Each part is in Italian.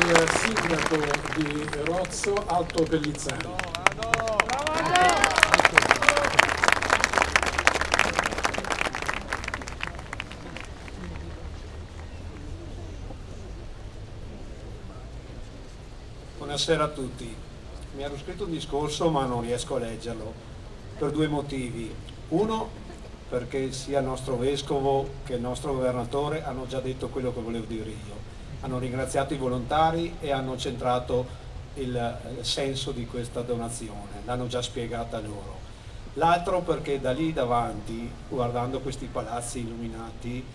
il sindaco di Rozzo, Alto Pellizzari. Buonasera a tutti. Mi ero scritto un discorso ma non riesco a leggerlo per due motivi. Uno, perché sia il nostro vescovo che il nostro governatore hanno già detto quello che volevo dire io. Hanno ringraziato i volontari e hanno centrato il senso di questa donazione, l'hanno già spiegata loro. L'altro perché da lì davanti, guardando questi palazzi illuminati,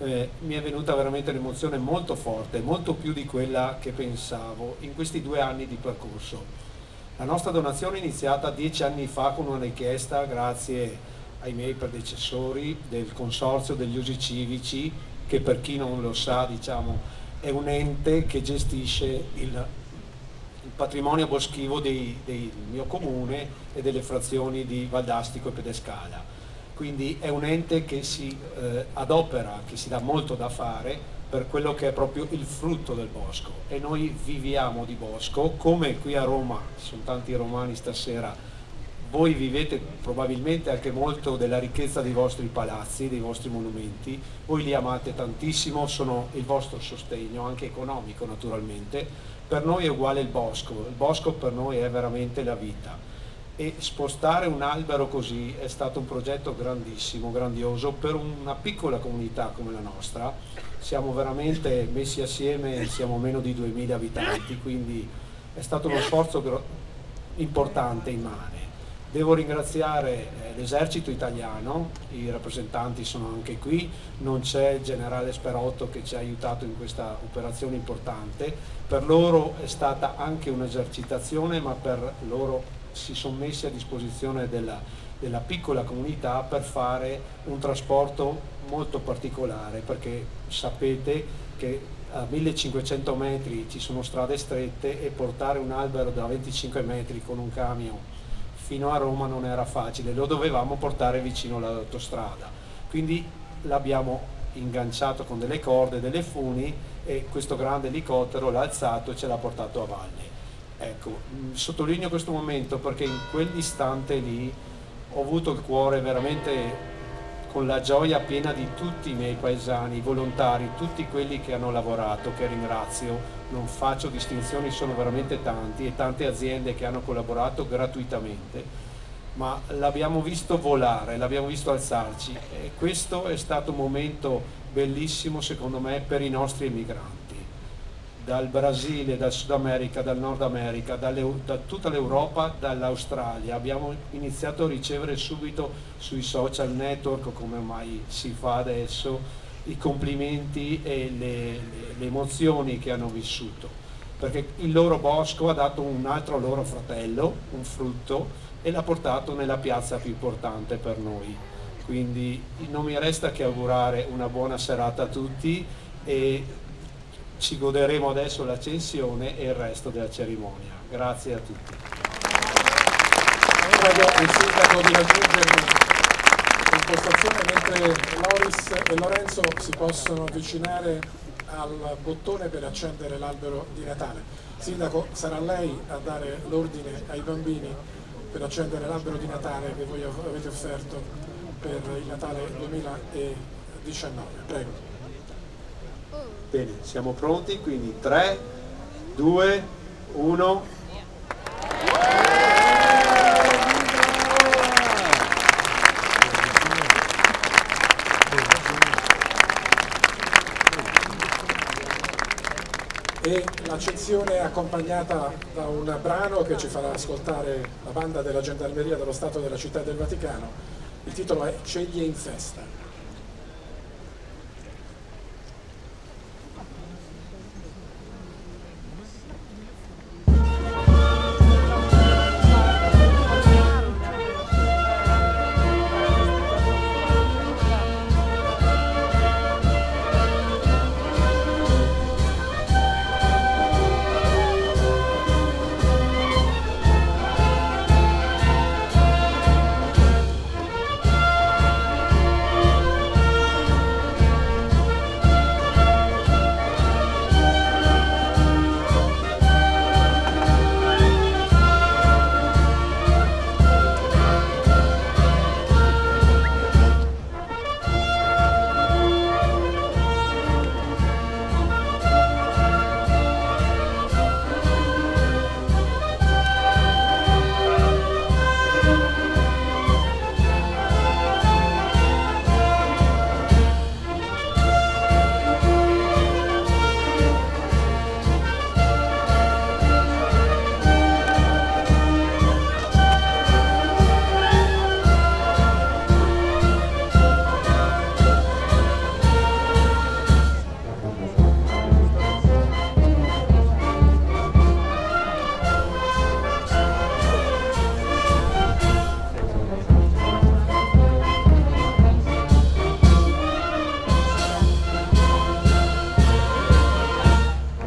mi è venuta veramente un'emozione molto forte, molto più di quella che pensavo in questi 2 anni di percorso. La nostra donazione è iniziata 10 anni fa con una richiesta, grazie ai miei predecessori, del Consorzio degli Usi Civici, che per chi non lo sa, diciamo, è un ente che gestisce il patrimonio boschivo del mio comune e delle frazioni di Valdastico e Pedescala. Quindi è un ente che si adopera, che si dà molto da fare per quello che è proprio il frutto del bosco, e noi viviamo di bosco, come qui a Roma, ci sono tanti romani stasera, voi vivete probabilmente anche molto della ricchezza dei vostri palazzi, dei vostri monumenti, voi li amate tantissimo, sono il vostro sostegno, anche economico naturalmente. Per noi è uguale il bosco per noi è veramente la vita. E spostare un albero così è stato un progetto grandissimo, grandioso per una piccola comunità come la nostra. Siamo veramente messi assieme, siamo meno di 2000 abitanti, quindi è stato uno sforzo importante, immane. Devo ringraziare l'esercito italiano, i rappresentanti sono anche qui, non c'è il generale Sperotto che ci ha aiutato in questa operazione importante. Per loro è stata anche un'esercitazione, ma per loro si sono messi a disposizione della piccola comunità per fare un trasporto molto particolare, perché sapete che a 1500 metri ci sono strade strette e portare un albero da 25 metri con un camion fino a Roma non era facile, lo dovevamo portare vicino all'autostrada, quindi l'abbiamo inganciato con delle corde, delle funi, e questo grande elicottero l'ha alzato e ce l'ha portato a valle. Ecco, sottolineo questo momento perché in quell'istante lì ho avuto il cuore veramente con la gioia piena di tutti i miei paesani, i volontari, tutti quelli che hanno lavorato, che ringrazio, non faccio distinzioni, sono veramente tanti, e tante aziende che hanno collaborato gratuitamente, ma l'abbiamo visto volare, l'abbiamo visto alzarci, e questo è stato un momento bellissimo secondo me per i nostri emigranti. Dal Brasile, dal Sud America, dal Nord America, da tutta l'Europa, dall'Australia. Abbiamo iniziato a ricevere subito sui social network, come ormai si fa adesso, i complimenti e le emozioni che hanno vissuto, perché il loro bosco ha dato un altro loro fratello, un frutto, e l'ha portato nella piazza più importante per noi. Quindi non mi resta che augurare una buona serata a tutti, e ci goderemo adesso l'accensione e il resto della cerimonia. Grazie a tutti. Prego il sindaco di raggiungere l'impostazione mentre Loris e Lorenzo si possono avvicinare al bottone per accendere l'albero di Natale. Sindaco, sarà lei a dare l'ordine ai bambini per accendere l'albero di Natale che voi avete offerto per il Natale 2019. Prego. Bene, siamo pronti, quindi 3, 2, 1. E l'accensione è accompagnata da un brano che ci farà ascoltare la banda della Gendarmeria dello Stato della Città del Vaticano. Il titolo è Ceglie in festa.